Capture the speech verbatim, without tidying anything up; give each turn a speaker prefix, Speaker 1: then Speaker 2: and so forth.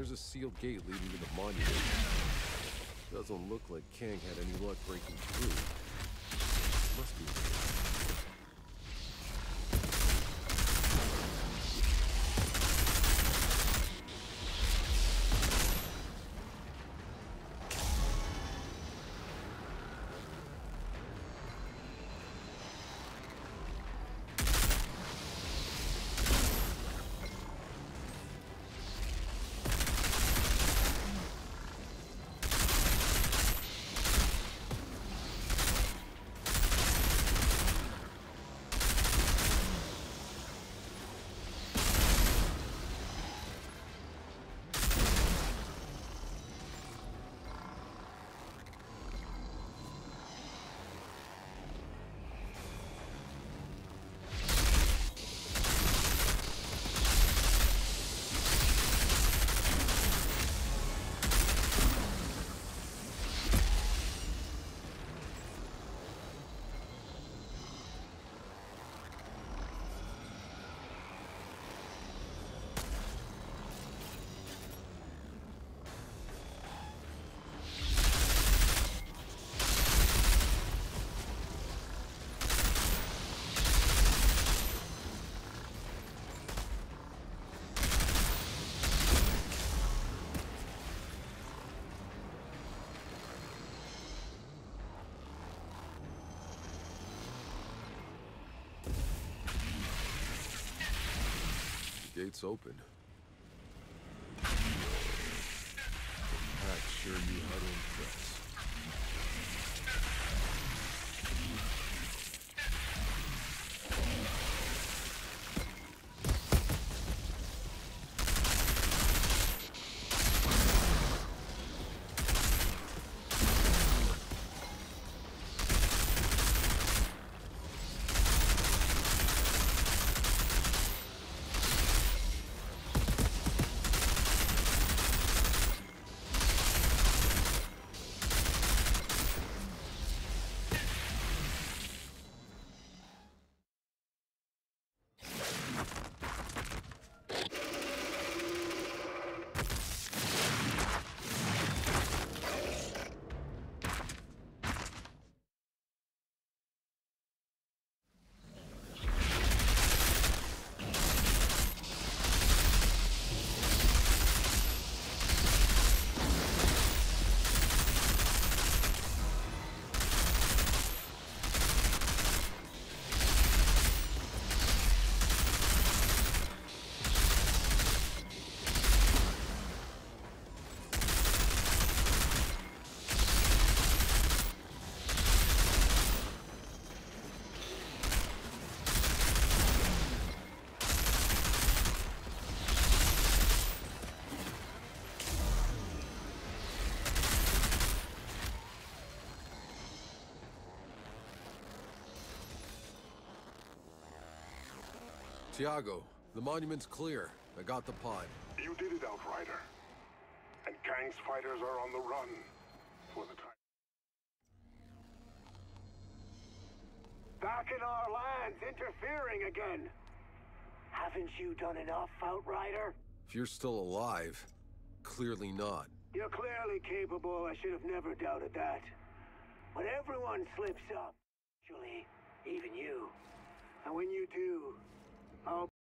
Speaker 1: There's a sealed gate leading to the monument. Doesn't look like Kang had any luck breaking through. Must be. Gates open. Pat, sure you how to impress. Tiago, the monument's clear. I got the pod.
Speaker 2: You did it, Outrider. And Kang's fighters are on the run for the time.
Speaker 3: Back in our lands, interfering again. Haven't you done enough, Outrider?
Speaker 1: If you're still alive, clearly not.
Speaker 3: You're clearly capable. I should have never doubted that. But everyone slips up. Actually, even you. And when you do, I'll